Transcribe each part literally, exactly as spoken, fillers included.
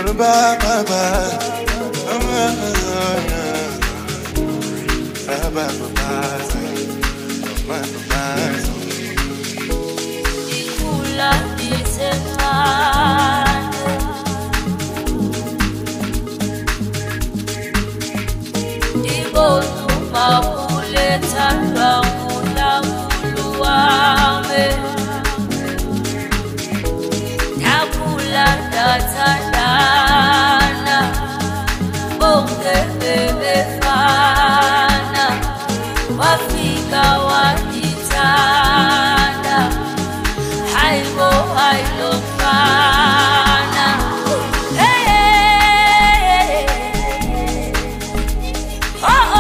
bye bye bye. Bye bye bye bye bye. Ikula disemane, ibonu makuletha ngula nguluwame. Nakula dathandana, bonke bebefana, wafika wangithanda. Hayibo hayilo mfana. Hey, hey, oh, oh,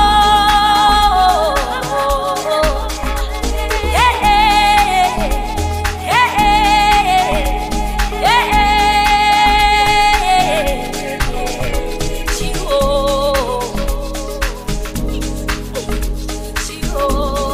oh. Hey, hey, hey, hey, hey. Chiwo, chiwo.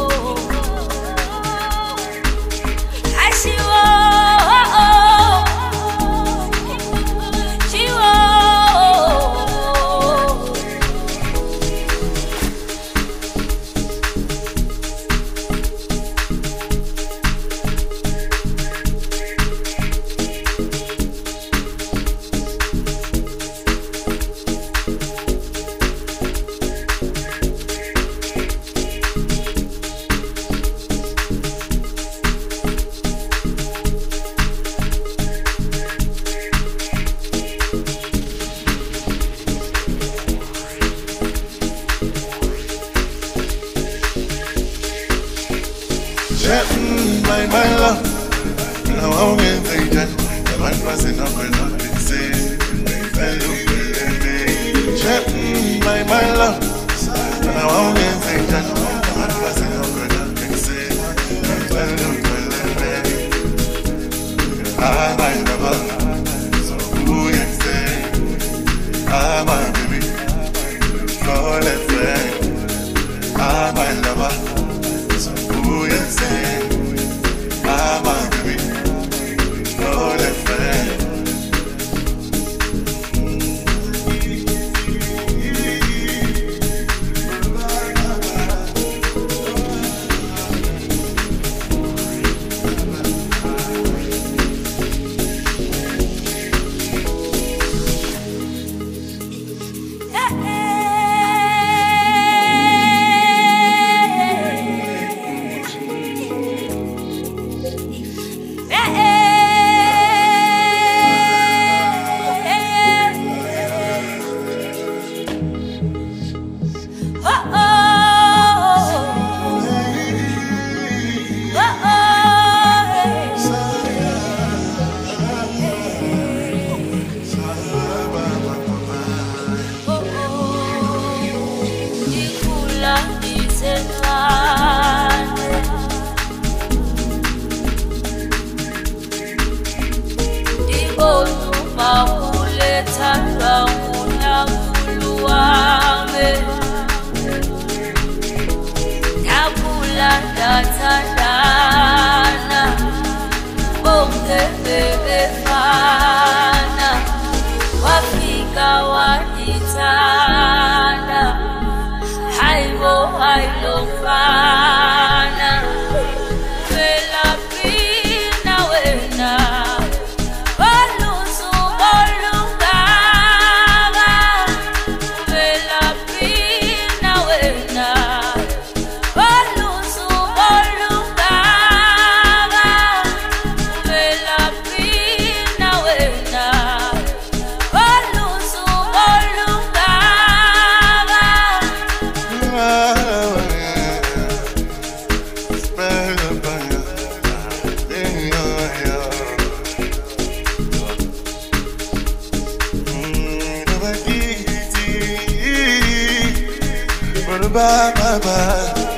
My, my love, now I'm in the jet. The man passing up and up and saying, my, my love, now I'm in the jet. The man passing up and up and saying, ah, my lover, so who you say, ah, my baby, call it friend, ah, my lover, so who you say. Ah, my baby, oh, that friend. Dathandana, bonke bebefana, wafika wangithanda. Hayibo hayilo mfana. Velaphi na wena, olusuku olungaka. Velaphi na wena, bye bye bye.